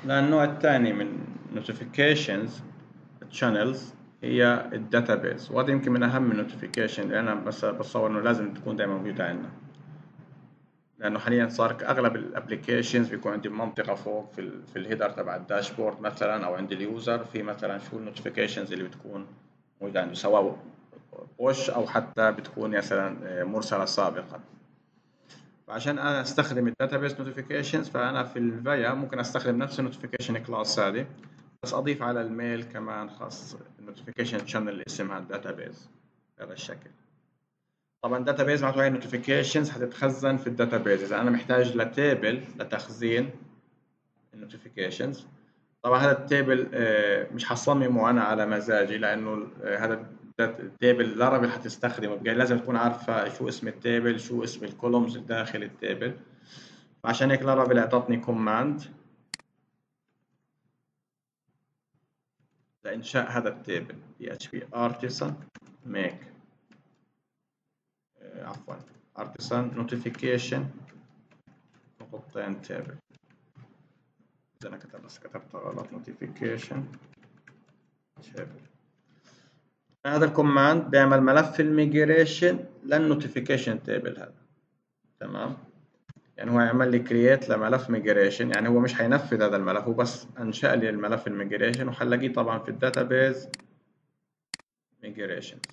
لأن النوع الثاني من notifications channels هي الداتابيز، وهذا يمكن من أهم النوتيفيكيشن اللي أنا بس بتصور إنه لازم تكون دائما موجودة عندنا، لأنه حاليا صار أغلب الابلكيشنز بيكون عندي منطقة فوق في الهيدر تبع الداشبورد مثلا، أو عند اليوزر في مثلا شو النوتيفيكيشنز اللي بتكون موجودة عنده، سواء بوش أو حتى بتكون مثلا مرسلة سابقا. فعشان انا استخدم الداتابيس نوتيفيكيشنز، فانا في الفيا ممكن استخدم نفس النوتيفيكيشن كلاس هذه، بس اضيف على الميل كمان خاص النوتيفيكيشن شانل اللي اسمها الداتابيز بهذا الشكل. طبعا الداتابيز معناته هي النوتيفيكيشنز حتتخزن في الداتابيز. اذا انا محتاج لتيبل لتخزين النوتيفيكيشنز، طبعا هذا التيبل مش حصممه انا على مزاجي، لانه هذا التيبل لارافيل حتستخدمه، لازم تكون عارفه شو اسم التيبل، شو اسم الكولومز داخل التيبل. عشان هيك لارافيل اعطتني كوماند لإنشاء هذا التيبل PHP artisan make عفوا artisan notification نقطتين تيبل. إذا أنا كتبت غلط notification تيبل. هذا الكوماند بيعمل ملف الميجريشن للنوتيفيكيشن تيبل هذا، تمام؟ يعني هو يعمل لي كرييت لملف ميجريشن، يعني هو مش هينفذ هذا الملف، هو بس انشأ لي الملف الميجريشن، وحلاقيه طبعا في الداتابيز ميجريشن.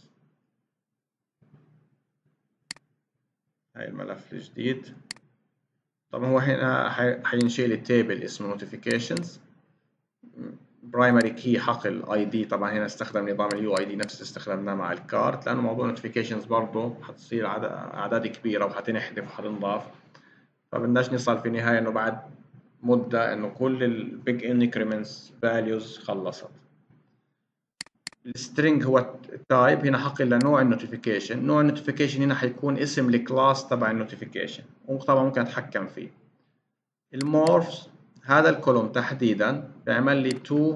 هاي الملف الجديد. طبعا هو هنا حينشئ لي تيبل اسمه notifications برايمري كي حقل اي دي. طبعا هنا استخدم نظام اليو اي دي نفس اللي استخدمناه مع الكارت، لانه موضوع نوتيفيكيشنز برضه حتصير اعداد كبيره وحتنحذف وحتنضاف، فبدناش نصل في النهايه انه بعد مده انه كل البيج انكريمنتس فاليوز خلصت. السترينج هو التايب، هنا حقل لنوع النوتيفيكيشن. نوع النوتيفيكيشن هنا حيكون اسم الكلاس تبع النوتيفيكيشن، وطبعا ممكن اتحكم فيه. المورفز هذا الكولوم تحديدا بيعمل لي تو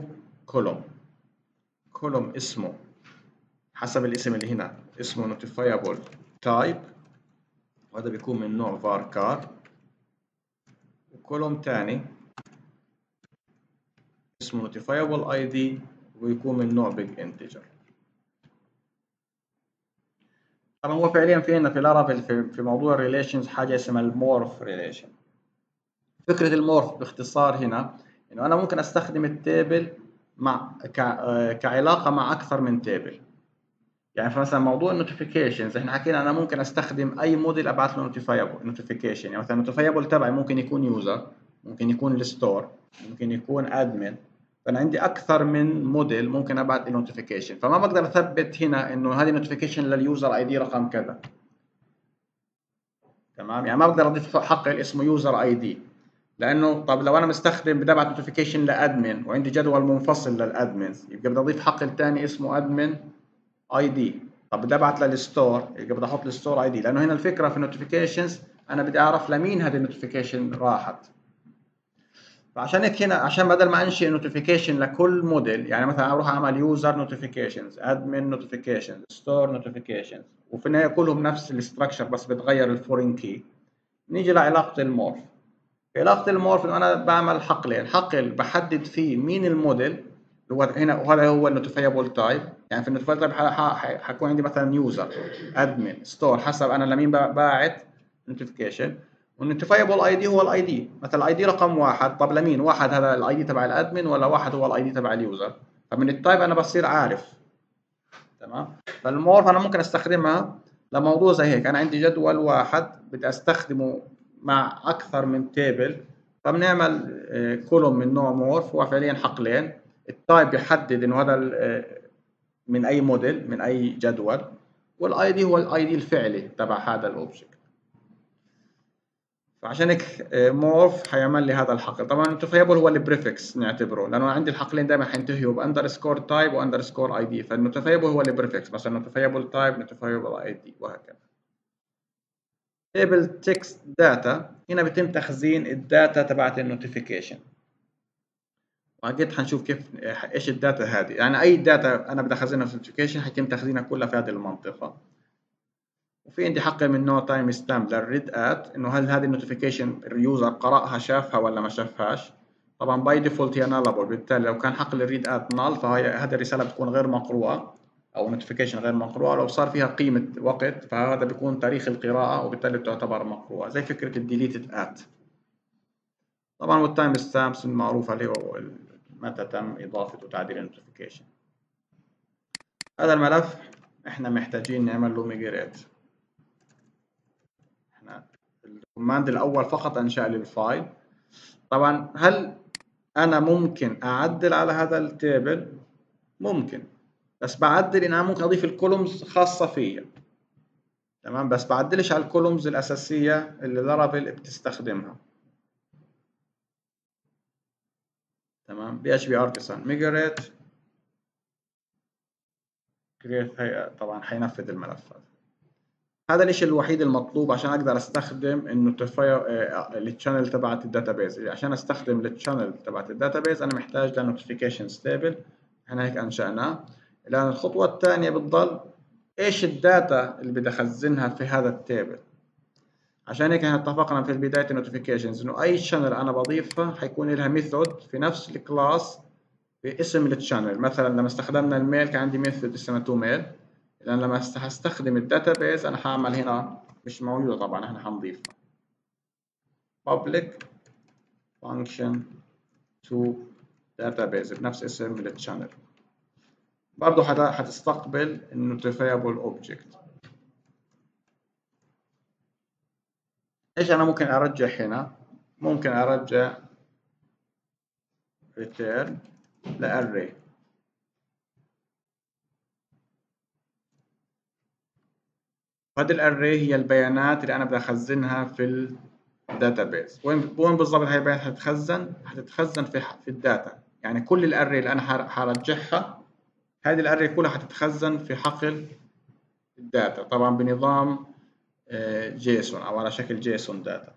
كولوم اسمه حسب الاسم اللي هنا اسمه notifiable type، وهذا بيكون من نوع varchar، وكولوم تاني اسمه notifiable id ويكون من نوع big integer. طبعا هو فعليا في عندنا في لارافيل في موضوع الريليشنز حاجه اسمها المورف ريليشن. فكره المورف باختصار هنا انه انا ممكن استخدم التيبل مع كعلاقه مع اكثر من تيبل. يعني فمثلا موضوع النوتيفيكيشنز احنا حكينا انا ممكن استخدم اي موديل ابعث له نوتيفيكيشن. يعني مثلا النوتيفايبل تبعي ممكن يكون يوزر، ممكن يكون الستور، ممكن يكون ادمن. فانا عندي اكثر من موديل ممكن ابعث له نوتيفيكيشن، فما بقدر اثبت هنا انه هذه نوتيفيكيشن لليوزر اي دي رقم كذا، تمام؟ يعني ما بقدر اضيف حق اسمه يوزر اي دي، لانه طب لو انا مستخدم بدي ابعث نوتيفيكيشن لادمن وعندي جدول منفصل للادمنز، يبقى بدي اضيف حق الثاني اسمه ادمن اي دي. طب بدي ابعت للستور، يبقى بدي احط الستور اي دي، لانه هنا الفكره في النوتيفيكيشنز انا بدي اعرف لمين هذه النوتيفيكيشن راحت. فعشان هيك هنا عشان بدل ما انشئ نوتيفيكيشن لكل موديل، يعني مثلا اروح اعمل يوزر نوتيفيكيشنز، ادمن نوتيفيكيشنز، ستور نوتيفيكيشنز، وفي النهايه كلهم نفس الاستراكشر بس بتغير الفورين كي. نيجي لعلاقه المورف. في علاقه المورف انه انا بعمل حقلين، حقل بحدد فيه مين الموديل هو هنا، وهذا هو النوتيفايبل تايب. يعني في النوتيفايبل تايب حيكون عندي مثلا يوزر، ادمن، ستور، حسب انا لمين باعت نوتيفيكيشن. والنوتيفايبل اي دي هو الاي دي، مثلا الاي دي رقم واحد، طب لمين؟ واحد هذا الاي دي تبع الادمن ولا واحد هو الاي دي تبع اليوزر؟ فمن التايب انا بصير عارف، تمام؟ فالمورف انا ممكن استخدمها لموضوع زي هيك. انا عندي جدول واحد بدي استخدمه مع اكثر من تيبل، فبنعمل كولوم من نوع مورف، هو فعليا حقلين. التايب بيحدد انه هذا من اي موديل، من اي جدول، والاي دي هو الاي دي الفعلي تبع هذا الاوبجكت. فعشان هيك مورف حيعمل لي هذا الحقل. طبعا النوتيفايبل هو البريفكس نعتبره، لانه عندي الحقلين دائما حينتهوا باندرسكور تايب واندرسكور اي دي، فالنوتيفايبل هو البريفكس، مثلا نوتيفايبل تايب، نوتيفايبل اي دي، وهكذا. تيبل تكست داتا، هنا بيتم تخزين الداتا تبعت النوتيفيكيشن، واكيد حنشوف كيف ايش الداتا هذه. يعني اي داتا انا بدي اخزنها في النوتيفيكيشن حيتم تخزينها كلها في هذه المنطقه. وفي عندي حق من نوع تايم ستامب للريد ات، انه هل هذه النوتيفيكيشن اليوزر قرأها شافها ولا ما شافهاش. طبعا باي ديفولت هي nullable، بالتالي لو كان حقل الريد ات null فهي هذه الرسالة بتكون غير مقروءة أو نوتيفيكيشن غير مقروءة. لو صار فيها قيمة وقت فهذا بيكون تاريخ القراءة وبالتالي تعتبر مقروءة، زي فكرة الديليتد ات. طبعا والتايم ستامبس المعروفة اللي هو متى تم إضافة وتعديل النوتيفيكيشن. هذا الملف احنا محتاجين نعمل له ميجريت. احنا الكوماند الأول فقط أنشأ لي الفايل. طبعا هل أنا ممكن أعدل على هذا التيبل؟ ممكن، بس بعدل إن أنا ممكن أضيف الكولومز خاصة فيا. تمام، بس بعدلش على الكولومز الأساسية اللي لارافيل بتستخدمها. تمام، PHP artisan migrate create. طبعا حينفذ الملف هذا الاشي الوحيد المطلوب عشان اقدر استخدم النوتيفاير التشانل تبعت الداتابيز. عشان استخدم التشانل تبعت الداتابيز انا محتاج لنوتيفيكيشن ستيبل، احنا هيك انشأناه. الان الخطوة الثانية بتضل ايش الداتا اللي بدي اخزنها في هذا التيبل. عشان هيك احنا اتفقنا في بداية النوتيفيكيشنز انه اي شانل انا بضيفها حيكون لها ميثود في نفس الكلاس باسم التشانل. مثلا لما استخدمنا الميل كان عندي ميثود اسمها تو ميل. لان لما هستخدم الداتابيز انا هعمل هنا مش موجودة طبعا، احنا هنضيفها public function to database بنفس اسم التشانل. برضه هتستقبل النوتيفايبل اوبجكت. ايش انا ممكن ارجع هنا؟ ممكن ارجع return لarray. هذه الاري هي البيانات اللي انا بدي اخزنها في الداتابيز. وين بالضبط هاي البيانات هتتخزن؟ هتتخزن في الداتا. يعني كل الاري اللي انا هرجعها هذه الاري كلها هتتخزن في حقل الداتا، طبعا بنظام جيسون او على شكل جيسون داتا.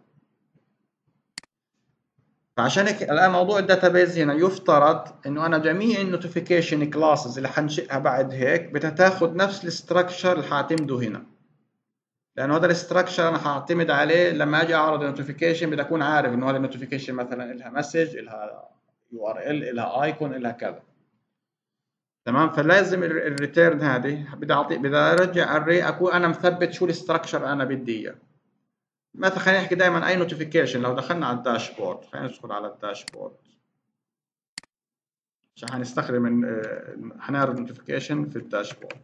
فعشان هيك الان موضوع الداتابيز هنا يفترض انه انا جميع النوتيفيكيشن كلاسز اللي حنشئها بعد هيك بدها تاخذ نفس الاستراكشر اللي حاعتمده هنا. لانه هذا الاستراكشر انا هعتمد عليه لما اجي اعرض النوتيفيكيشن، بدي اكون عارف انه هذا النوتيفيكيشن مثلا لها مسج، لها URL، لها ايكون، لها كذا. تمام، فلازم الريتيرن هذه بدي ارجع اري اكون انا مثبت شو الاستراكشر انا بدي اياه. مثلا خلينا نحكي دائما اي نوتيفيكيشن لو دخلنا على الداشبورد، خلينا ندخل على الداشبورد عشان حنستخدم حنعرض نوتيفيكيشن في الداشبورد.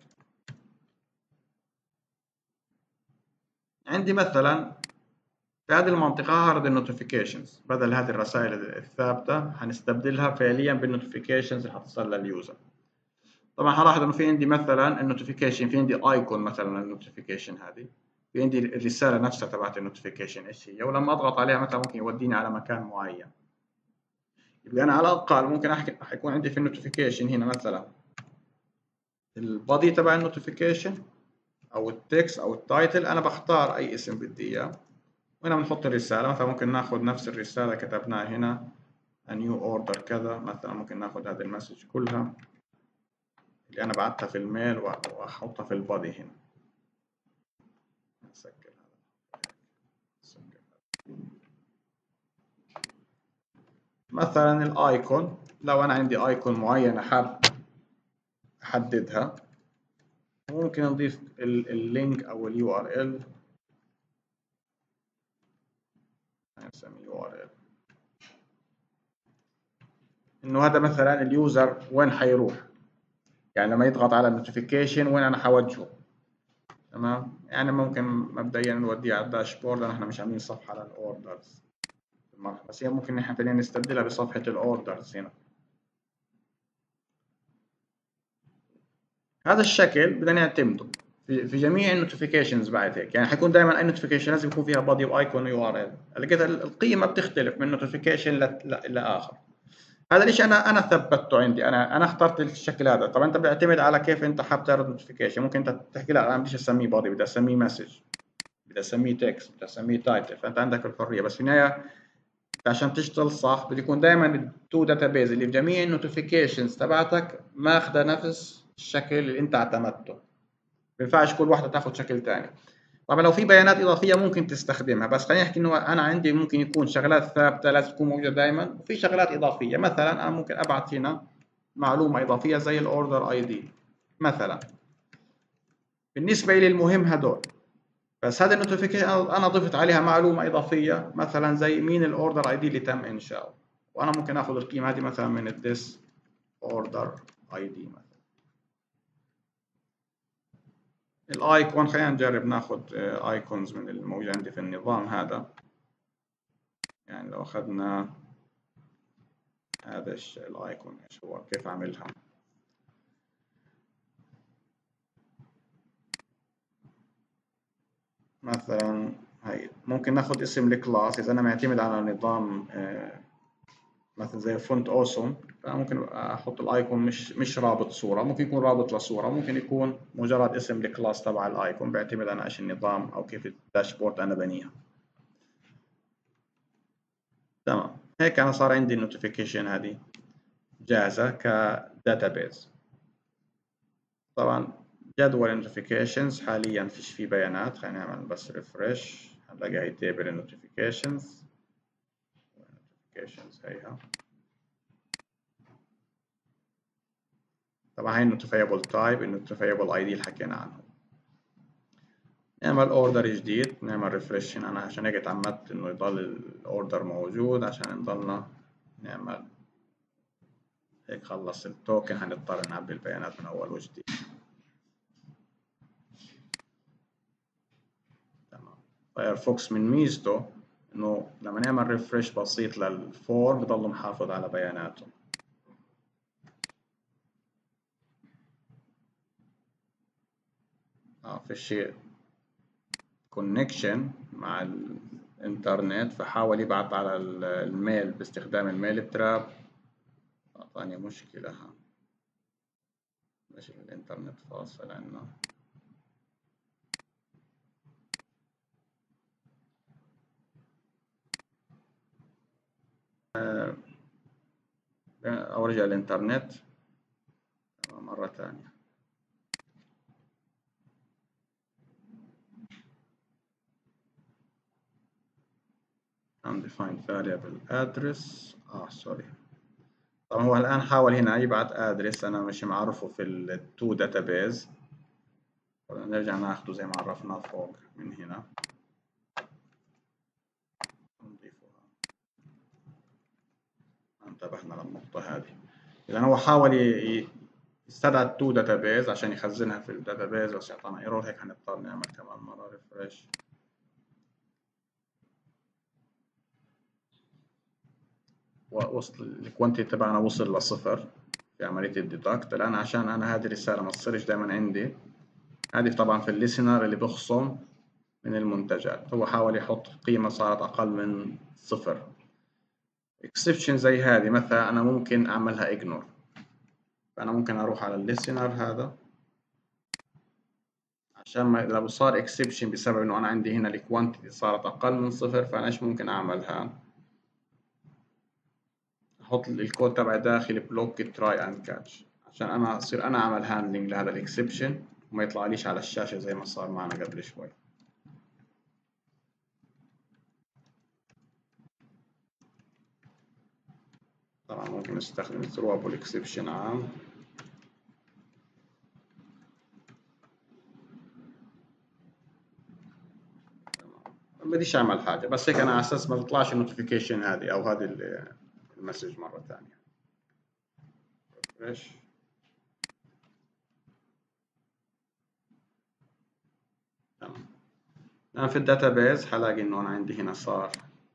عندي مثلا في هذه المنطقة هعرض النوتيفيكيشنز بدل هذه الرسائل الثابتة، هنستبدلها فعليا بالنوتيفيكيشنز اللي حتصل لليوزر. طبعا هلاحظ انه في عندي مثلا النوتيفيكيشن، في عندي ايكون مثلا النوتيفيكيشن هذه، في عندي الرسالة نفسها تبعت النوتيفيكيشن ايش هي، ولما اضغط عليها مثلا ممكن يوديني على مكان معين. يبقى انا على الاقل ممكن حيكون عندي في النوتيفيكيشن هنا مثلا البادي تبع النوتيفيكيشن او التكست او التايتل، انا بختار اي اسم بدي اياه وهنا بنحط الرسالة. فممكن ناخذ نفس الرسالة كتبناها هنا a new order كذا مثلا، ممكن ناخذ هذه المسج كلها اللي انا بعتها في الميل واحطها في البادي هنا. نسجل مثلا الايكون، لو انا عندي ايكون معينة حاب احددها ممكن نضيف اللينك او URL، نسميه URL انه هذا مثلا اليوزر وين حيروح، يعني لما يضغط على النوتيفيكيشن وين انا حوجهه. تمام، يعني ممكن مبدئيا نوديه على الداشبورد لان احنا مش عاملين صفحه للاوردرز، بس هي ممكن نحن فعليا نستبدلها بصفحه الاوردرز هنا. هذا الشكل بدنا نعتمده في جميع النوتيفيكيشنز بعد هيك. يعني حيكون دائما اي نوتيفيكيشن لازم يكون فيها بادي وايكون URL. لقيت القيمه بتختلف من نوتيفيكيشن لاخر. هذا الشيء انا ثبته عندي، انا اخترت الشكل هذا. طبعا انت بيعتمد على كيف انت حابب تعرض نوتيفيكيشن. ممكن انت تحكي لا انا بديش اسميه بادي، بدي اسميه مسج، بدي اسميه تكست، بدي اسميه تايتل، فانت عندك الحريه. بس في النهايه عشان تشتغل صح بده يكون دائما التو داتابيز اللي بجميع النوتيفيكيشنز تبعتك ماخذه نفس الشكل اللي انت اعتمدته. ما ينفعش كل واحده تاخذ شكل ثاني. طبعا لو في بيانات اضافيه ممكن تستخدمها، بس خلينا نحكي انه انا عندي ممكن يكون شغلات ثابته لازم تكون موجوده دائما، وفي شغلات اضافيه. مثلا انا ممكن ابعث هنا معلومه اضافيه زي الاوردر اي دي مثلا بالنسبه لي المهم هدول. بس هذا النوتيفيكيشن انا ضفت عليها معلومه اضافيه مثلا زي مين الاوردر اي دي اللي تم انشاؤه، وانا ممكن اخذ القيمه هذه مثلا من الديس اوردر اي دي مثلا. الايكون خلينا نجرب ناخذ ايكونز من الموجود عندي في النظام هذا. يعني لو اخذنا هذا الايكون ايش هو كيف اعملها. مثلا هي ممكن ناخذ اسم الكلاس اذا انا معتمد على نظام مثلا زي فونت اوسم، فممكن احط الايكون مش رابط صوره، ممكن يكون رابط لصوره، ممكن يكون مجرد اسم الكلاس تبع الايكون، بيعتمد على ايش النظام او كيف الداشبورد انا بنيها. تمام، هيك انا صار عندي النوتيفيكيشن هذه جاهزه كداتابيز. طبعا جدول النوتيفيكيشنز حاليا فيش فيه بيانات، خلينا نعمل بس ريفرش هنلاقي هي تيبل النوتيفيكيشنز. هيها طبعا هي النوتيفايبل تايب، النوتيفايبل اي دي اللي حكينا عنه. نعمل اوردر جديد، نعمل ريفرش هنا، انا عشان هيك اتعمدت انه يضل الاوردر موجود عشان نضلنا نعمل هيك. خلص التوكن هنضطر نعبي البيانات من اول وجديد. تمام. فايرفوكس من ميزته انه لما نعمل ريفرش بسيط للفورم بضل محافظ على بياناته. في شيء كونكشن مع الانترنت، فحاول يبعث على الميل باستخدام الميل تراب، اعطاني مشكلة. ماشي الانترنت فاصل عنا. او رجع الانترنت مرة ثانية. undefined variable address سوري. طبعا هو الآن حاول هنا يبعت ادرس أنا مش معرفه في التو داتابيز، نرجع ناخده زي ما عرفناه فوق من هنا نضيفها. انتبهنا للنقطة هذه. إذا هو حاول يستدعى التو داتابيز عشان يخزنها في الداتابيز، بس يعطينا ايرور. هيك هنضطر نعمل كمان مرة ريفرش. وصل الكوانتيتي تبعنا وصل لصفر في عملية الديتكت الآن، عشان أنا هذه الرسالة ما تصيرش دائما عندي. هذه طبعا في الليسنر اللي بخصم من المنتجات، هو حاول يحط قيمة صارت أقل من صفر. اكسبشن زي هذه مثلا أنا ممكن أعملها إجنور، فأنا ممكن أروح على الليسنر هذا عشان ما لو صار اكسبشن بسبب إنه أنا عندي هنا الكوانتيتي صارت أقل من صفر، فأنا إيش ممكن أعملها؟ أحط الكود تبعي داخل بلوك تراي أند كاتش عشان أنا أصير أنا أعمل هاندلنج لهذا الاكسبشن وما يطلعليش على الشاشة زي ما صار معنا قبل شوي. طبعا ممكن نستخدم throwable exception عام. ما بديش اعمل حاجه، بس هيك انا على اساس ما تطلعش النوتيفيكيشن هذه او هذه المسج مره ثانيه. ايش تمام. انا في الداتابيز حلاقي انه انا عندي هنا صار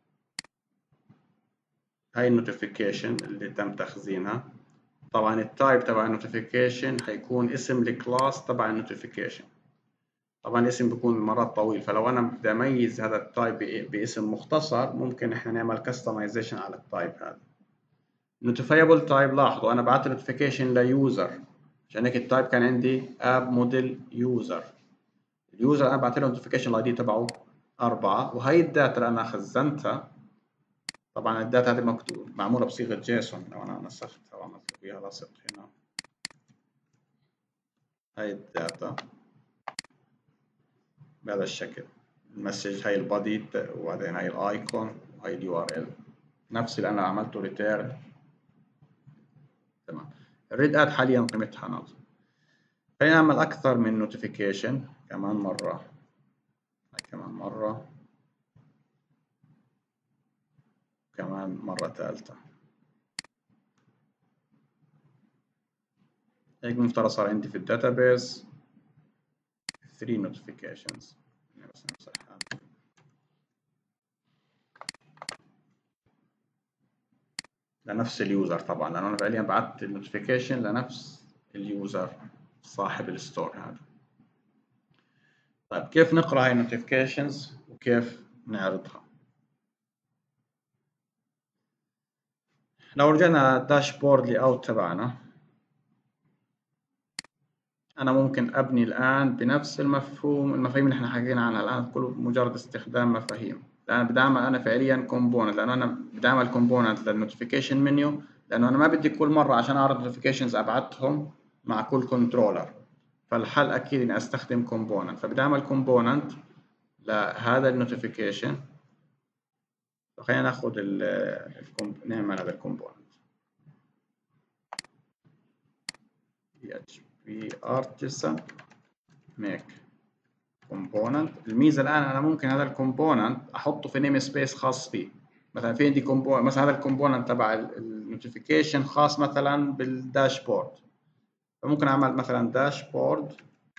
هاي النوتيفيكيشن اللي تم تخزينها. طبعا التايب تبع النوتيفيكيشن حيكون اسم الكلاس تبع النوتيفيكيشن. طبعا الاسم بيكون مرات طويل، فلو انا بدي اميز هذا التايب باسم مختصر ممكن احنا نعمل كستمايزيشن على التايب هذا. نوتيفايبل تايب، لاحظوا انا بعت نوتيفيكيشن ليوزر، عشان هيك التايب كان عندي اب موديل يوزر. اليوزر انا بعت له نوتيفيكيشن الاي دي تبعه 4، وهي الداتا اللي انا خزنتها. طبعا الداتا هذه مكتوب معموله بصيغه جيسون، لو انا نسختها وعملت فيها لصق هنا هاي الداتا. بهذا الشكل. المسج هاي البادي وبعدين هاي الايكون وهاي اليو ار ال نفس اللي انا عملته ريتيرن. تمام. الريد اد حاليا قيمتها نل. خلينا نعمل اكثر من نوتيفيكيشن كمان مرة، هاي كمان مرة، كمان مرة ثالثة. هيك مفترض صار عندي في الداتابيز 3 notifications. بس نمسحها. لنفس اليوزر طبعا، لأنه أنا فعليا بعثت النوتيفيكيشن لنفس اليوزر صاحب الستور هذا. طيب كيف نقرأ هاي النوتيفيكيشنز وكيف نعرضها؟ لو رجعنا الداشبورد لي اوت تبعنا، أنا ممكن أبني الآن بنفس المفاهيم اللي احنا حكينا عنها الآن، كله مجرد استخدام مفاهيم. الآن بدي أعمل أنا فعليا كومبوننت، لأنه أنا بدي أعمل كومبوننت للنوتيفيكيشن منيو، لأنه أنا ما بدي كل مرة عشان أعرض نوتيفيكيشنز أبعتهم مع كل كنترولر. فالحل أكيد إني أستخدم كومبوننت، فبدي أعمل كومبوننت لهذا النوتيفيكيشن. فخلينا ناخذ نعمل هذا الكومبوننت PHP artisan make component. الميزه الان انا ممكن هذا الكومبوننت احطه في نيم سبيس خاص فيه. مثلا في عندي كومبوننت، مثلا هذا الكومبوننت تبع النوتيفيكيشن خاص مثلا بالداشبورد، فممكن اعمل مثلا داشبورد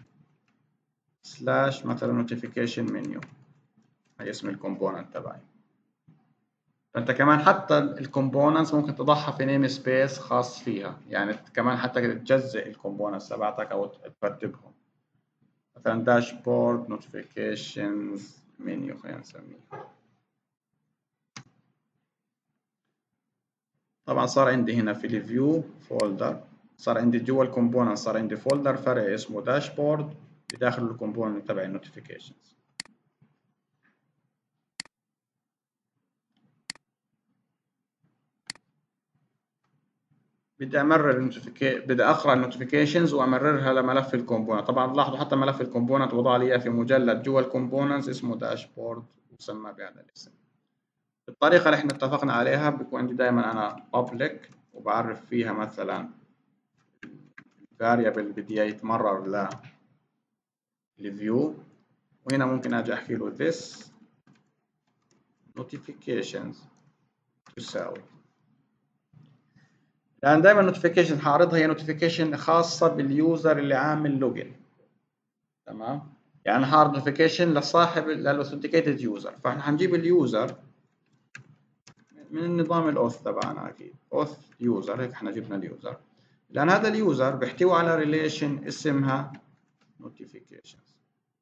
سلاش مثلا نوتيفيكيشن منيو، هي اسم الكومبوننت تبعي. فانت كمان حتى الكومبوننتس ممكن تضعها في نيم سبيس خاص فيها، يعني كمان حتى تجزئ الكومبوننتس تبعتك او ترتبهم. مثلا داشبورد نوتيفيكيشنز منيو خلينا نسميه. طبعا صار عندي هنا في الفيو فولدر، صار عندي جوا الكومبوننت صار عندي فولدر فرعي اسمه داشبورد بداخل الكومبوننت تبع النوتيفيكيشنز. بدي اقرا النوتيفيكيشنز وامررها لملف الكومبوننت. طبعا لاحظوا حتى ملف الكومبوننت وضع لي اياه في مجلد جوا الكومبوننتس اسمه داشبورد وسمى بهذا الاسم. الطريقه اللي احنا اتفقنا عليها بيكون عندي دائما انا public وبعرف فيها مثلا variable اللي بدي يتمرر للفيو، وهنا ممكن اجي احكي له this notifications تساوي، لان دائما النوتيفيكيشن حاعرضها هي نوتيفيكيشن خاصه باليوزر اللي عامل لوجن. تمام، يعني هارد نوتيفيكيشن لصاحب للاوثنتيكيتد يوزر، فاحنا حنجيب اليوزر من النظام الاوث تبعنا، اكيد اوث يوزر، هيك احنا جبنا اليوزر لان هذا اليوزر بيحتوي على ريليشن اسمها نوتيفيكيشنز.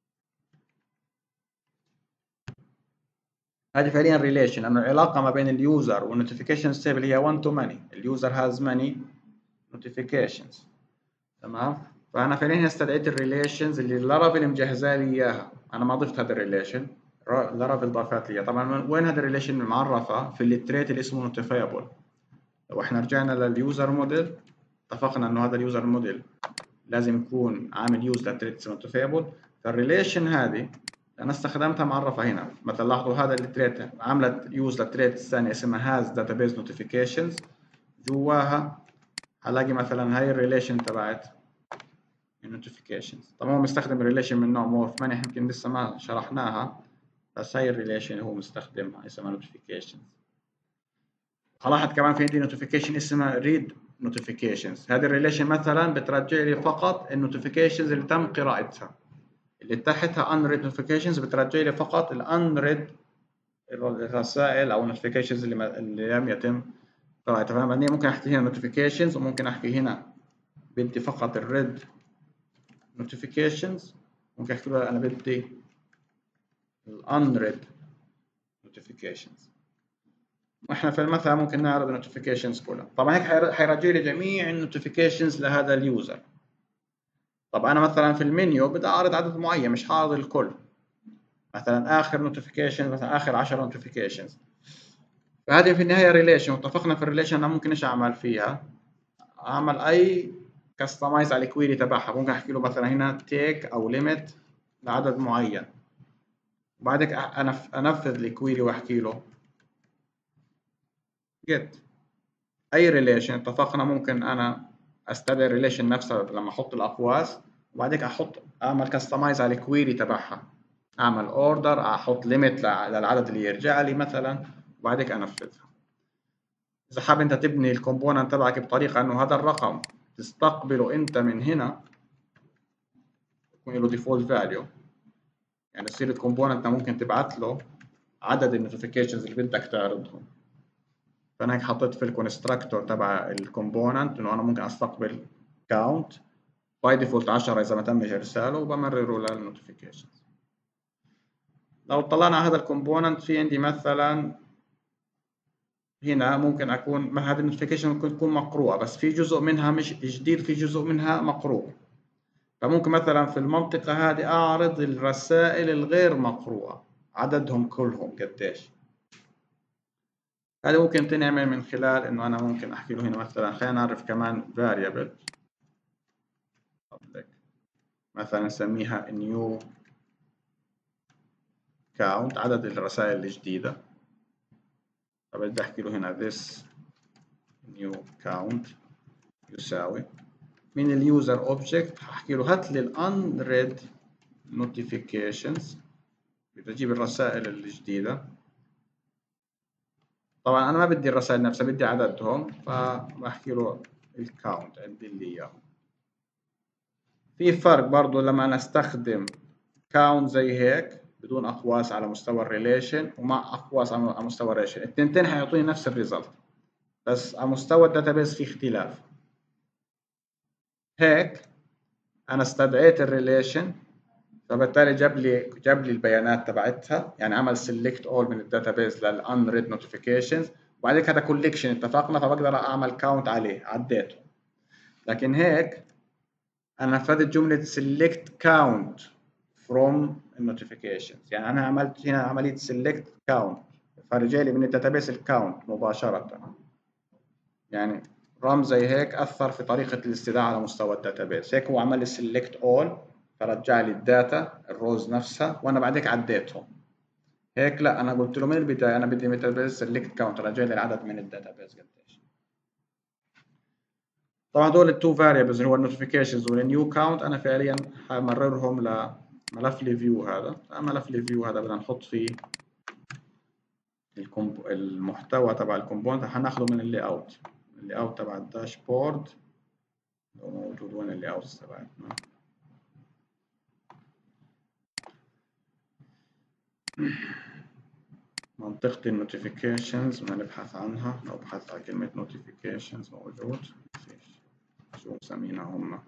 هذه فعليا ريليشن، لانه العلاقه ما بين اليوزر والنوتيفيكيشن ستيبل هي 1 to many، اليوزر هاز ماني نوتيفيكيشنز. تمام، فانا فعليا استدعيت الريليشنز اللي لارافيل مجهزه لي اياها، انا ما ضفت هذا الريليشن، لارافيل ضافت لي. طبعا وين هذا الريليشن معرفه؟ في التريت اللي اسمه نوتيفايبل. لو احنا رجعنا لليوزر موديل اتفقنا انه هذا اليوزر موديل لازم يكون عامل يوز للتريت نوتيفايبل. فالريليشن هذه انا استخدمتها معرفه هنا. مثلا لاحظوا هذا التريت عملت يوز للتريت الثانيه اسمها هاز داتابيز نوتيفيكيشنز، جواها هلاقي مثلا هاي الريليشن تبعت النوتيفيكيشنز. طبعا هو مستخدم ريليشن من نوع مورف ماني، يمكن لسه ما شرحناها، بس هاي الريليشن هو مستخدمها اسمها نوتيفيكيشنز. لاحظ كمان في عندي نوتيفيكيشن اسمها ريد نوتيفيكيشنز، هذه الريليشن مثلا بترجع لي فقط النوتيفيكيشنز اللي تم قراءتها، اللي تحتها unread notifications بترجع لي فقط الunread الرسائل او النوتيفيكيشنز اللي لم يتم قراءتها. فانا بعدين ممكن احكي هنا notifications وممكن احكي هنا بدي فقط الريد notifications، ممكن احكي له انا بدي الunread notifications. واحنا في المثل ممكن نعرض النوتيفيكيشنز كلها. طبعا هيك حيرجع لي جميع النوتيفيكيشنز لهذا اليوزر. طب انا مثلا في المنيو بدي اعرض عدد معين، مش هعرض الكل، مثلا اخر نوتيفيكيشن مثلا اخر 10 نوتيفيكيشنز. فهذه في النهايه ريليشن، واتفقنا في الريليشن انا ممكن ايش اعمل فيها؟ اعمل اي كستمايز على الكويري تبعها. ممكن احكي له مثلا هنا تيك او ليميت لعدد معين، وبعدك انفذ الكويري واحكي له get اي ريليشن. اتفقنا ممكن انا استدعي الريليشن نفسها لما احط الاقواس، وبعدك اعمل كستمايز على الكويري تبعها، اعمل اوردر، احط ليميت للعدد اللي يرجع لي مثلا، وبعدك انفذها. اذا حاب انت تبني الكومبوننت تبعك بطريقه انه هذا الرقم تستقبله انت من هنا، يكون له ديفولت فاليو، يعني يصير الكومبوننت ممكن تبعت له عدد النوتيفيكيشنز اللي بدك تعرضهم. فانا هيك حطيت في الكونستراكتور تبع الكومبوننت انه انا ممكن استقبل كاونت باي ديفولت 10 اذا ما تمش ارساله، وبمرره للنوتيفيكيشنز. لو طلعنا على هذا الكومبوننت، في عندي مثلا هنا ممكن اكون هذه النوتيفيكيشن ممكن تكون مقروءه، بس في جزء منها مش جديد، في جزء منها مقروء. فممكن مثلا في المنطقه هذه اعرض الرسائل الغير مقروءه، عددهم كلهم قديش. هذا ممكن تنعمل من خلال انه انا ممكن احكي له هنا مثلا خلينا نعرف كمان variable public، مثلا نسميها new count، عدد الرسائل الجديدة. فبدي احكي له هنا this new count يساوي من اليوزر اوبجكت، هحكي له هات لي unread notifications، بدي اجيب الرسائل الجديدة. طبعا انا ما بدي الرسائل نفسها، بدي عددهم، فبحكي له الكاونت عندي اللي اياه. في فرق برضو لما انا استخدم كاونت زي هيك بدون اقواس على مستوى الريليشن، ومع اقواس على مستوى الريليشن، التنتين هيعطوني نفس الريزلت، بس على مستوى الداتابيز في اختلاف. هيك انا استدعيت الريليشن، فبالتالي جاب لي البيانات تبعتها، يعني عمل سيلكت اول من الداتابيز للانريد نوتيفيكيشنز، وبعدين هذا كوليكشن اتفقنا، فبقدر اعمل كاونت عليه، عديته. لكن هيك انا نفذت جمله select count from notifications، يعني انا عملت هنا عمليه select count، فرجع لي من الداتابيس الكاونت مباشره. يعني رمز زي هيك اثر في طريقه الاستدعاء على مستوى الداتابيس. هيك هو عمل لي select all، فرجع لي الداتا الروز نفسها، وانا بعدك عديتهم. هيك لا، انا قلت له من البدايه انا بدي من الداتابيس select count، رجع لي العدد من الداتابيس قديش. طبعا دول التو فاريبلز اللي هو النوتيفيكيشنز والنيو كاونت، انا فعليا همررهم لملف الفيو. هذا ملف الفيو هذا بدنا نحط فيه المحتوى تبع الكومبوننت، هناخده من اللي اوت، اللي اوت تبع الداشبورد. لو موجود وين اللي اوت تبعتنا؟ منطقة النوتيفيكيشنز بدنا نبحث عنها، لو بحثت على كلمة نوتيفيكيشنز موجود، شو مسمينها هم؟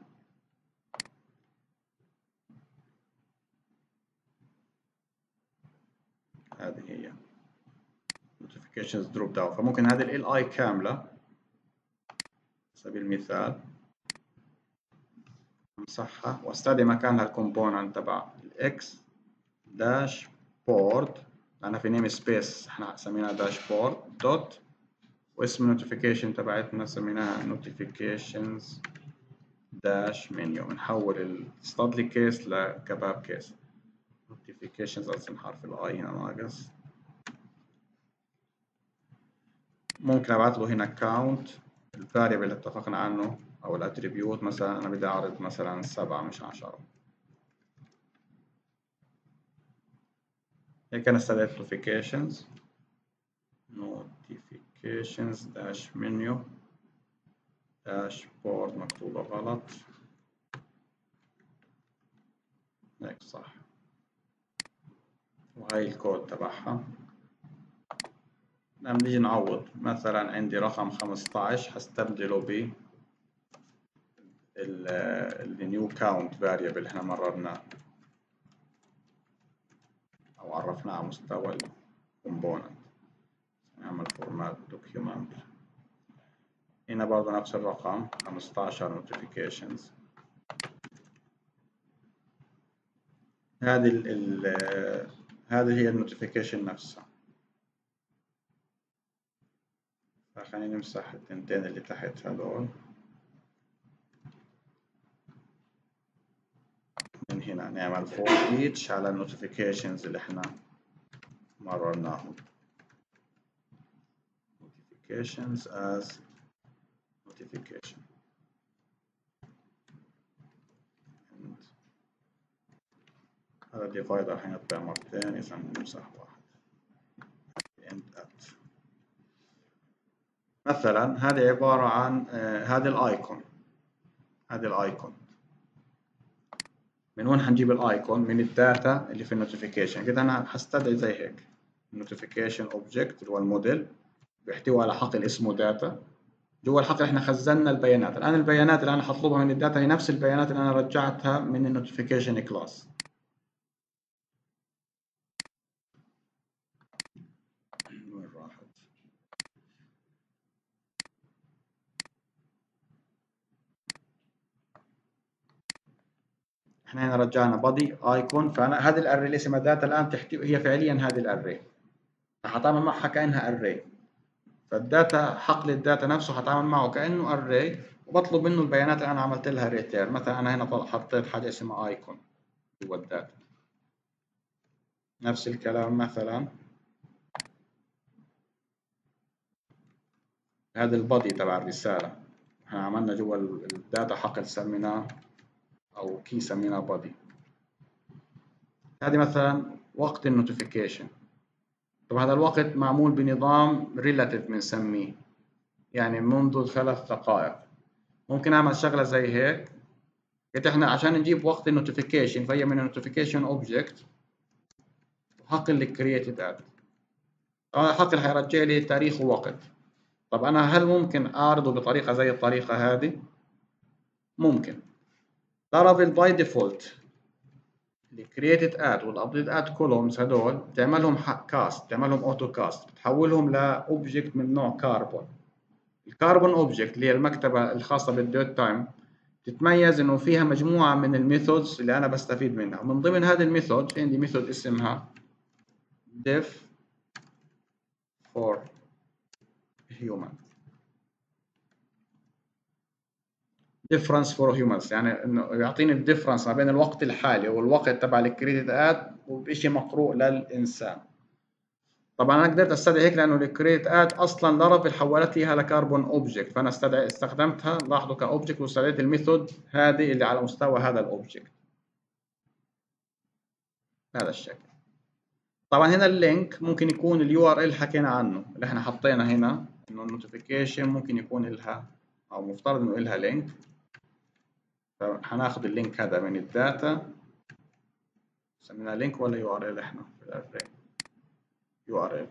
هذه هي notifications drop down. فممكن هذه ال I كاملة على سبيل المثال امسحها واستدعي مكانها الكومبوننت تبع الاكس داشبورد، لأنها في نيم سبيس احنا سميناها داشبورد دوت، واسم النوتيفيكيشن تبعتنا سميناها نوتيفيكيشنز داش منيو. بنحول الستادلي كيس لكباب كيس. نوتيفيكيشنز أصلا حرف الاي هنا ناقص. ممكن ابعت له هنا كاونت الفاريبل اللي اتفقنا عنه او الاتريبيوت، مثلا انا بدي اعرض مثلا 7 مش 10. هيك انا استدعيت notifications داش منيو داشبورد، مكتوبة غلط، هيك صح. وهي الكود تبعها. لما نيجي نعوض مثلا عندي رقم 15 هستبدله ب النيو كاونت فاريبل احنا مررناه او عرفناه على مستوى الكومبوننت. نعمل فورمات دوكيومنت، هنا برضه نفس الرقم 15 notifications. هذه هي النوتيفيكيشن نفسها. فخلينا نمسح التنتين اللي تحت هذول من هنا نعمل for each على النوتيفيكيشنز اللي احنا مررناهم notifications as notification هذا الديفايدر حينطبع مرتين إذا نمسح واحد end at. مثلا هذه عبارة عن هذه الايكون من وين حنجيب الايكون؟ من الداتا اللي في النوتيفيكيشن. كده انا حستدعي زي هيك النوتيفيكيشن اوبجكت اللي هو الموديل بيحتوي على حقل اسمه داتا. جوا الحقل احنا خزنا البيانات. الان البيانات اللي انا حطلبها من الداتا هي نفس البيانات اللي انا رجعتها من النوتيفيكيشن كلاس. وين راحت؟ احنا هنا رجعنا بادي ايكون. فانا هذه الاري اللي اسمها داتا الان تحتوي هي فعليا هذه الاري. حتعامل معها كانها اري. فالداتا حقل الداتا نفسه حتعامل معه كانه اري وبطلب منه البيانات اللي انا عملت لها ريتير. مثلا انا هنا حطيت حاجه اسمها ايكون جوا الداتا. نفس الكلام مثلا هذا البادي تبع الرساله احنا عملنا جوا الداتا حقل سميناه او كي سميناه بادي. هذه مثلا وقت النوتيفيكيشن. طب هذا الوقت معمول بنظام ريلاتيف بنسميه يعني منذ 3 دقائق. ممكن اعمل شغله زي هيك. قلت احنا عشان نجيب وقت النوتيفيكيشن فهي من النوتيفيكيشن اوبجكت وحقل الكرييتد اد. طبعا الحقل حيرجع لي تاريخ ووقت. طب انا هل ممكن اعرضه بطريقه زي الطريقه هذه؟ ممكن. لارافيل باي ديفولت الكرييتد اد والابديت اد كولومز هدول تعملهم كاست، تعملهم اوتو كاست، بتحولهم لاوبجكت من نوع كاربون. الكاربون اوبجكت اللي هي المكتبه الخاصه بالدوت تايم تتميز انه فيها مجموعه من الميثودز اللي انا بستفيد منها. ومن ضمن هذه الميثود عندي ميثود اسمها def for human difference for humans يعني انه يعطيني الديفرنس ما بين الوقت الحالي والوقت تبع الكريدت اد وبشيء مقروء للانسان. طبعا انا قدرت استدعي هيك لانه الكريدت اد اصلا لارافيل حولت لي اياها لكربون اوبجكت. فانا استخدمتها لاحظوا كاوبجكت واستدعيت الميثود هذه اللي على مستوى هذا الاوبجكت بهذا الشكل. طبعا هنا اللينك ممكن يكون اليو ار ال حكينا عنه اللي احنا حطينا هنا انه النوتيفيكيشن ممكن يكون لها او مفترض انه لها لينك. فهناخد اللينك هذا من الداتا سميناه لينك ولا يو ار ال احنا في الاري يو ار ال.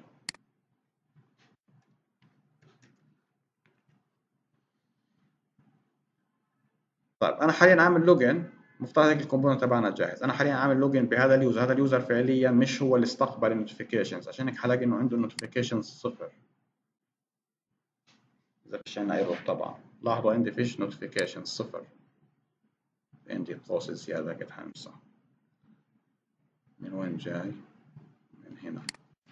طيب انا حاليا عامل لوجن مفترض هيك الكومبوننت تبعنا جاهز. انا حاليا عامل لوجن بهذا اليوزر. هذا اليوزر فعليا مش هو اللي استقبل النوتيفيكيشنز عشان هيك حلاقي انه عنده النوتيفيكيشنز صفر اذا فيش عندنا ايرور. طبعا لاحظوا عندي فيش نوتيفيكيشنز صفر. عندي قوس زياده قد حنمسح. من وين جاي؟ من هنا.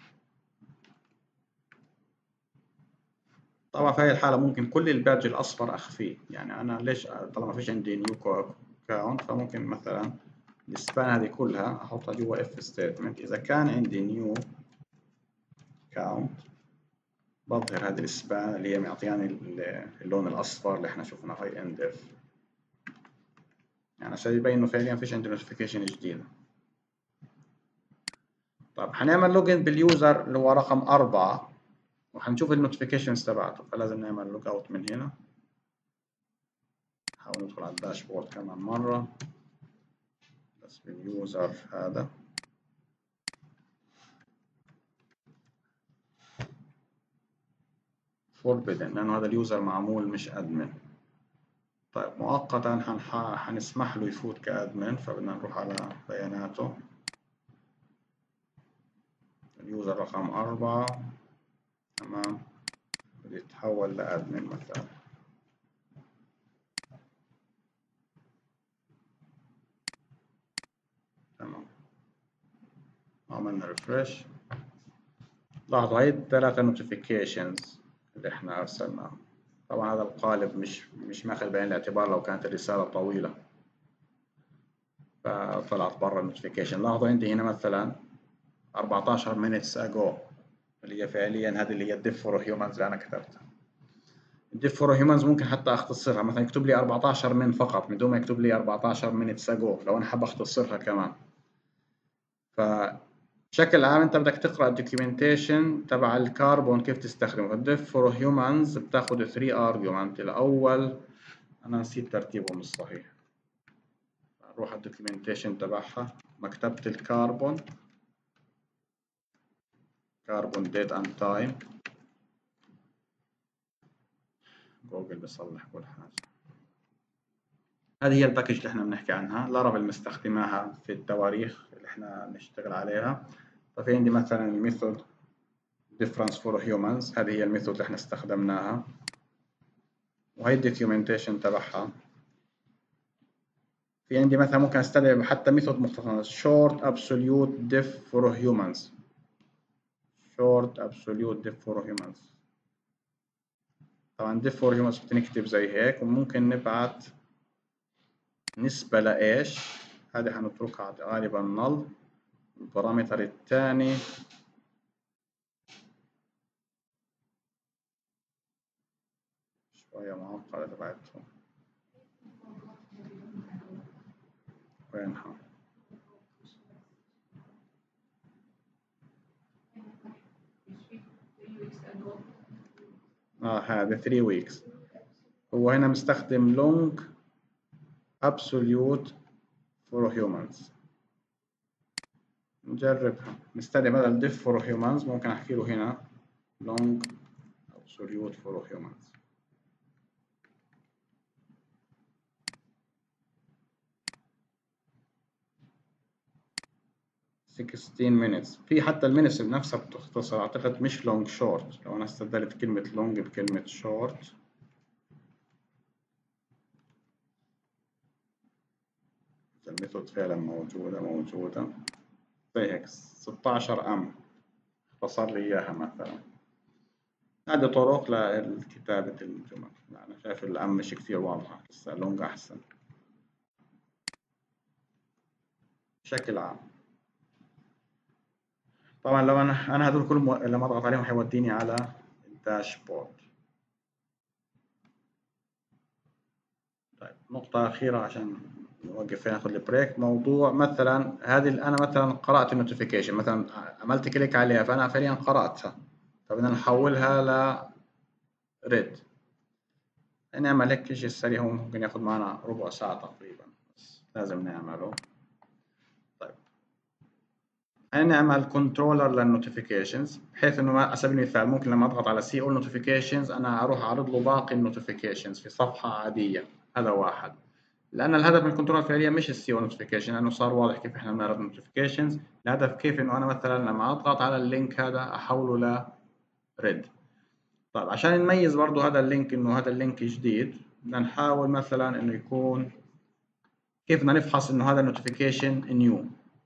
طبعا في هذه الحالة ممكن كل البادج الأصفر أخفيه. يعني أنا ليش طالما فيش عندي نيو كاونت فممكن مثلا السبان هذه كلها أحطها جوا اف ستيتمنت. إذا كان عندي نيو كاونت بظهر هذه السبان اللي هي معطياني اللون الأصفر اللي احنا شفناه هاي اند اف يعني عشان يبين إنه فعليا فيش عندي نوتيفيكيشن جديدة. طيب حنعمل لوجن باليوزر اللي هو رقم 4 وحنشوف النوتيفيكيشنز تبعته. فلازم نعمل لوج اوت من هنا. نحاول ندخل على الداشبورد كمان مرة بس باليوزر هذا. فوربيدن لأنه هذا اليوزر معمول مش أدمن. طيب مؤقتا حنسمح له يفوت كأدمن. فبدنا نروح على بياناته اليوزر رقم 4 تمام بده يتحول لأدمن مثلا. تمام عملنا ريفرش. لاحظوا هاي الثلاثة نوتيفيكيشنز اللي احنا أرسلناهم. طبعا هذا القالب مش ماخذ بعين الاعتبار لو كانت الرسالة طويلة. فطلعت برا النوتيفيكيشن. لاحظوا عندي هنا مثلا 14 minutes ago اللي هي فعليا هذه اللي هي الديف فور هيومنز اللي انا كتبتها. الديف فور هيومنز ممكن حتى اختصرها، مثلا يكتب لي 14 من فقط من دون ما يكتب لي 14 minutes ago لو انا حاب اختصرها كمان. فبشكل عام انت بدك تقرا الدوكيومنتيشن تبع الكربون كيف تستخدمه. الديف فور هيومنز بتاخذ 3 ارجيومنت. الاول انا نسيت ترتيبهم الصحيح، نروح على الدوكيومنتيشن تبعها، مكتبة الكربون، كربون ديت اند تايم، جوجل بيصلح كل حاجة. هذه هي الباكج اللي احنا بنحكي عنها، لارافيل مستخدماها في التواريخ اللي احنا نشتغل عليها. ففي عندي مثلا الميثود difference for humans، هذه هي الميثود اللي احنا استخدمناها، وهي الدوكيومنتيشن تبعها. في عندي مثلا ممكن استدعي حتى ميثود مختصرة short absolute diff for humans، short absolute diff for humans. طبعا diff for humans بنكتب زي هيك، وممكن نبعت نسبة لإيش، هذه هنتركها غالبا null. البارامتر الثاني شوية معقدة تبعتهم، وينها؟ هذا 3 weeks. هو هنا مستخدم long absolute for humans. نجربها، نستخدم بدل diff for humans ممكن احكي له هنا long absolute for humans. sixteen minutes. في حتى المينتس بنفسها بتختصر اعتقد، مش long short. لو انا استبدلت كلمة long بكلمة short، الميثود فعلا موجودة زي هيك 16 ام اختصر لي اياها مثلا. هذه طرق لكتابة الجمل. أنا شايف الأم مش كثير واضحة، لسه لونج أحسن بشكل عام. طبعا لو أنا هدول كلهم لما أضغط عليهم حيوديني على الداشبورد. طيب نقطة أخيرة عشان نوقف هنا ناخذ البريك. موضوع مثلا هذه أنا مثلا قرأت النوتيفيكيشن، مثلا عملت كليك عليها فأنا فعليا قرأتها، فبدنا نحولها ل ريد. نعمل هيك شيء سريع، هو ممكن ياخذ معنا ربع ساعة تقريبا، بس لازم نعمله. طيب نعمل كنترولر للنوتيفيكيشنز، بحيث انه على سبيل المثال ممكن لما اضغط على سي اول نوتيفيكيشنز انا اروح اعرض له باقي النوتيفيكيشنز في صفحة عادية. هذا واحد، لان الهدف من الكنترول فعليا مش السي اول نوتيفيكيشن، لانه صار واضح كيف احنا بنعرض النوتيفيكيشنز. الهدف كيف انه انا مثلا لما اضغط على اللينك هذا احوله لريد. طيب عشان نميز برضه هذا اللينك انه هذا اللينك جديد، بدنا نحاول مثلا انه يكون، كيف بدنا نفحص انه هذا النوتيفيكيشن نيو.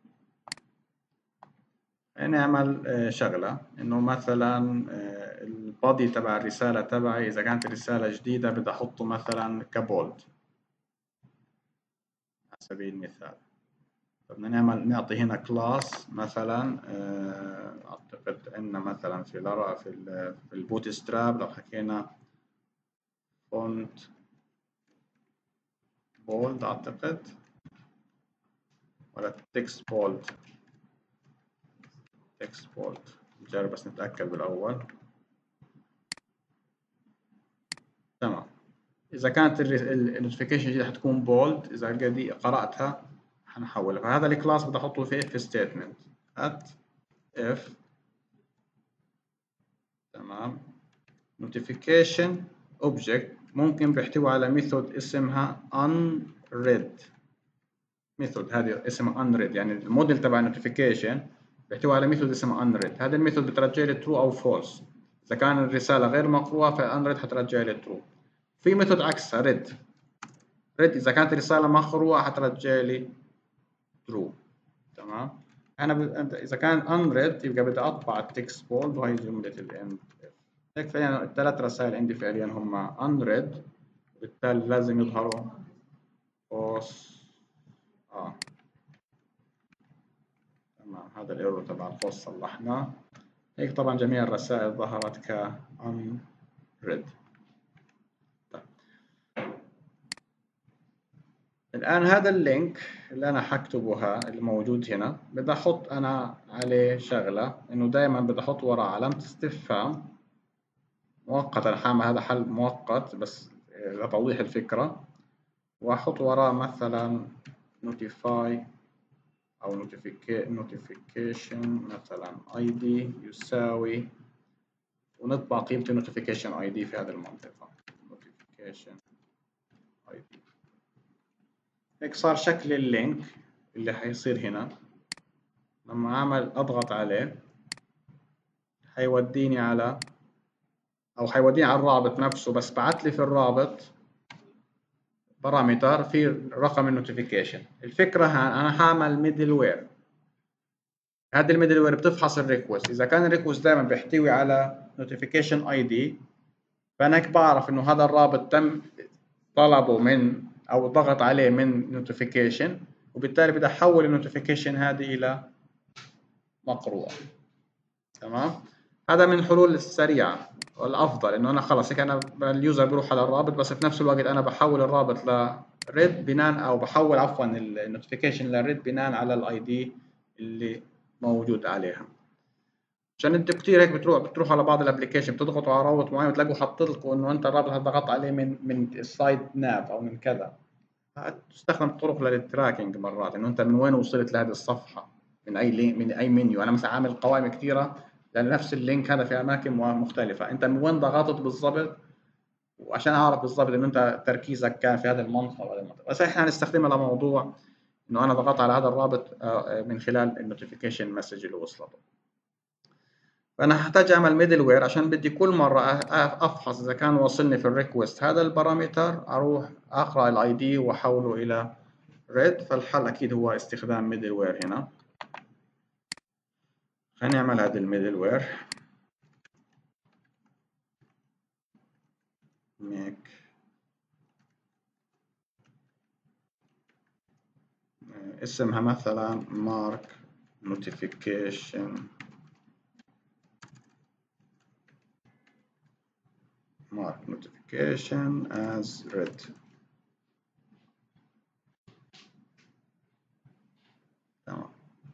نعمل شغلة انه مثلا البادي تبع الرسالة تبعي اذا كانت الرسالة جديدة بدي احطه مثلا كبولد على سبيل المثال. بدنا نعطي هنا كلاس مثلا اعتقد عندنا مثلا في البوت ستراب لو حكينا فونت بولد اعتقد، ولا تكست بولد. تكست بولد نجرب بس نتأكد بالاول. تمام، إذا كانت النوتيفيكيشن دي حتكون بولد، إذا قرأتها حنحولها. فهذا الكلاس بدي أحطه في if statement at if. تمام، notification object ممكن بيحتوي على ميثود اسمها unread. ميثود هذه اسمها unread، يعني الموديل تبع النوتيفيكيشن بيحتوي على ميثود اسمها unread. هذا الميثود بترجع لي true أو false. إذا كان الرسالة غير مقروءة فالunread حترجع لي true. في ميثود عكسها read إذا كانت الرسالة مقروءة حترجع لي true. تمام، أنت إذا كان unread يبقى بدي أطبع التكست بولد، وهي جملة الإند. هيك فعليا الثلاث رسائل عندي فعليا هم unread، وبالتالي لازم يظهروا قوس هذا الايرور تبع القوس صلحناه. هيك طبعا جميع الرسائل ظهرت ك unread. طيب. الآن هذا اللينك اللي أنا حكتبه اللي موجود هنا بدي أحط أنا عليه شغلة، إنه دائما بدي أحط وراه علامة استفهام مؤقتا. حاعمل هذا حل مؤقت بس لتوضيح الفكرة، وأحط وراه مثلا notify أو notification مثلا ID يساوي، ونطبع قيمة notification ID في هذه المنطقة notification ID. هيك صار شكل اللينك اللي حيصير هنا. لما أعمل أضغط عليه حيوديني على حيوديني على الرابط نفسه، بس بعت لي في الرابط بارامتر في رقم النوتيفيكيشن. الفكرة أنا هعمل ميدل وير. هذه الميدل وير بتفحص الريكوست، إذا كان الريكوست دائما بيحتوي على نوتيفيكيشن اي دي، فأنا هيك بعرف إنه هذا الرابط تم طلبه من أو ضغط عليه من نوتيفيكيشن، وبالتالي بدي أحول النوتيفيكيشن هذه إلى مقروءة. تمام. هذا من الحلول السريعة والأفضل، إنه أنا خلص هيك أنا اليوزر بيروح على الرابط، بس في نفس الوقت أنا بحول الرابط لريد بناء، أو بحول عفوا النوتيفيكيشن لريد بناء على الاي دي اللي موجود عليها. عشان انتوا كتير هيك بتروحوا على بعض الابلكيشن بتضغطوا على رابط معين وتلاقوا حاطط لكم انه انت الرابط ضغطت عليه من السايد ناف او من كذا. تستخدم طرق للتراكنج مرات، انه انت من وين وصلت لهذه الصفحه، من اي لينك، من اي منيو. انا مثلا عامل قوائم كثيره لنفس اللينك هذا في اماكن مختلفه، انت من وين ضغطت بالضبط، وعشان اعرف بالضبط انه انت تركيزك كان في هذا المنطقه ولا المنطقه. بس احنا هنستخدمها لموضوع انه انا ضغطت على هذا الرابط من خلال النوتيفيكيشن مسج اللي وصلته. فانا هحتاج اعمل ميدل وير عشان بدي كل مره افحص اذا كان واصلني في الريكوست هذا البارامتر، اروح اقرا الاي دي واحوله الى ريد. فالحل اكيد هو استخدام ميدل وير هنا. خلينا نعمل هذا الميدل وير make اسمها مثلا mark notification as read. تمام.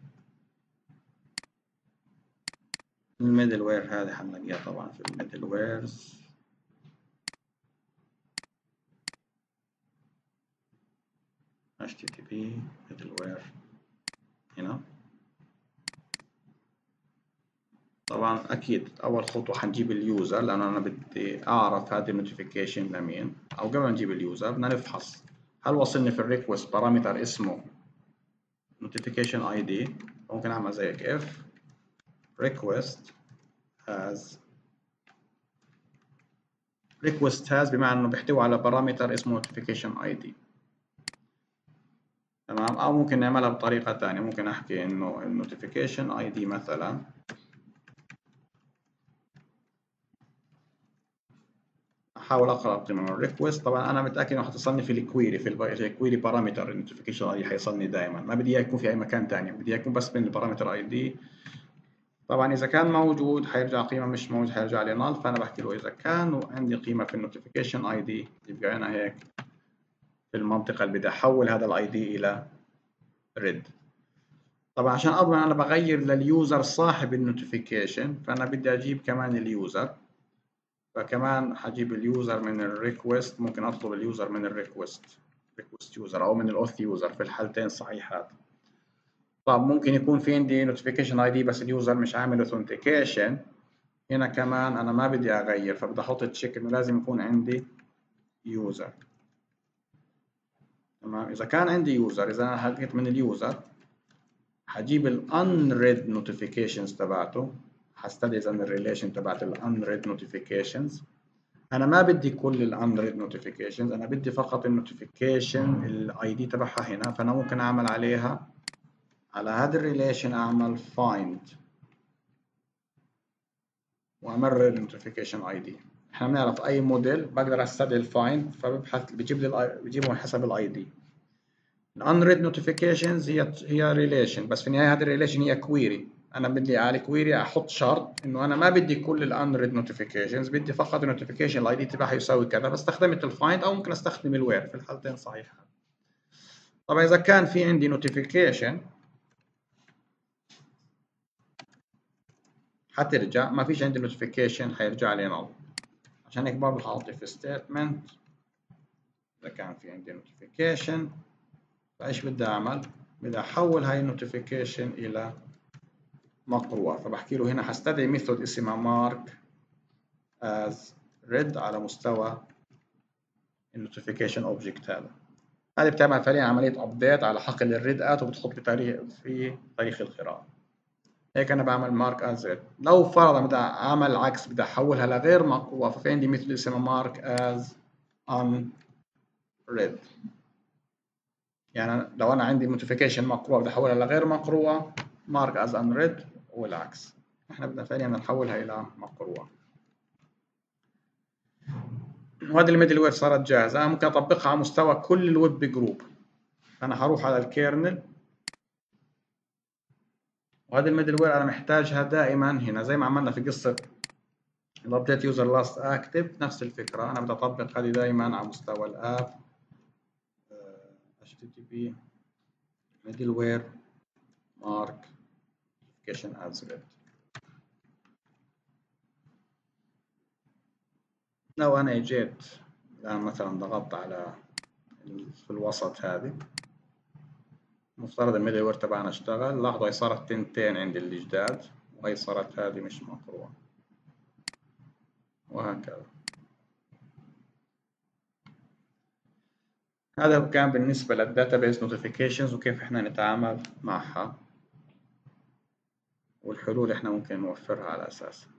الميدل وير هذه حنلاقيها طبعا في الميدل ويرز. HTTP middleware هنا. طبعا اكيد اول خطوه حنجيب اليوزر، لانه انا بدي اعرف هذه النوتيفيكيشن لمين. او قبل ما نجيب اليوزر بدنا نفحص هل وصلني في الريكوست بارامتر اسمه notification ID. ممكن اعمل زي هيك if request has بمعنى انه بيحتوي على بارامتر اسمه notification ID. تمام. او ممكن نعملها بطريقه ثانيه، ممكن احكي انه النوتيفيكيشن ID مثلا احاول اقرا قيمه من الريكوست. طبعا انا متاكد انه حتصلني في الكويري، في الكويري بارامتر النوتيفيكيشن اي حيصلني دائما، ما بدي اياه يكون في اي مكان ثاني، بدي اياه يكون بس من البارامتر اي دي. طبعا اذا كان موجود حيرجع قيمه، مش موجود حيرجع لي نال. فانا بحكي له اذا كان عندي قيمه في النوتيفيكيشن اي دي يبقى انا هيك في المنطقه اللي بدي احول هذا الاي دي الى ريد. طبعا عشان اضمن انا بغير لليوزر صاحب النوتيفيكيشن، فانا بدي اجيب كمان اليوزر. فكمان حجيب اليوزر من الريكوست، ممكن اطلب اليوزر من الريكوست يوزر او من الاوث يوزر، في الحالتين صحيحات. طب ممكن يكون في عندي نوتيفيكيشن اي دي بس اليوزر مش عامل اوثنتيكيشن. هنا كمان انا ما بدي اغير، فبدي احط تشيك انه لازم يكون عندي يوزر. تمام. اذا كان عندي يوزر، اذا انا حقيت من اليوزر حجيب الانريد نوتيفيكيشنز تبعته، حستدعي اذا الريليشن تبعت الانريد نوتيفيكيشنز. انا ما بدي كل الانريد نوتيفيكيشنز، انا بدي فقط النوتيفيكيشن الاي دي تبعها هنا. فانا ممكن اعمل عليها على هذا الريليشن اعمل فايند وامرر النوتيفيكيشن اي دي. احنا بنعرف اي موديل بقدر استدعي الفايند فببحث بجيب لي بجيبه حسب الاي دي. الانريد نوتيفيكيشنز هي ريليشن، بس في النهايه هذه الريليشن هي كويري. انا بدي على كويري احط شرط انه انا ما بدي كل الانريد نوتيفيكيشنز، بدي فقط النوتيفيكيشن الاي دي تبعها يساوي كذا، فاستخدمت الفايند او ممكن استخدم الوير، في الحالتين صحيح. طبعا اذا كان في عندي نوتيفيكيشن حترجع، ما فيش عندي نوتيفيكيشن حيرجع لي نل. عشان هيك برضه حاطط في ستيتمنت اذا كان في عندي نوتيفيكيشن فايش بدي اعمل؟ بدي احول هاي النوتيفيكيشن الى مقروءة، فبحكي له هنا حستدعي ميثود اسمها mark as read على مستوى النوتيفيكيشن اوبجكت. هذه بتعمل فعليا عملية ابديت على حقل الريد ات وبتحط في تاريخ القراءة. هيك انا بعمل مارك از ريد. لو فرضا بدي اعمل العكس، بدي احولها لغير مقروءة، ففي عندي ميثود اسمه مارك از unread. يعني لو انا عندي نوتيفيكيشن مقروءة بدي احولها لغير مقروءة مارك از unread، والعكس. احنا بدنا فعليا نحولها الى مقروءة. وهذه الميدل وير صارت جاهزة، أنا ممكن أطبقها على مستوى كل الويب جروب. أنا هروح على الكيرنل، وهذه الميدل وير أنا محتاجها دائما هنا زي ما عملنا في قصة الابديت يوزر لاست اكتف، نفس الفكرة. أنا بدي أطبق هذه دائما على مستوى الآب http middleware mark notification as read. لو أنا جيت الآن مثلا ضغطت على في الوسط هذه، مفترض الميدل وير تبعنا اشتغل. لاحظوا هي صارت تنتين عند الجداد، وهي صارت هذه مش مقروءة، وهكذا. هذا كان بالنسبة للداتابيز نوتيفيكيشنز وكيف احنا نتعامل معها، والحلول احنا ممكن نوفرها على أساسها.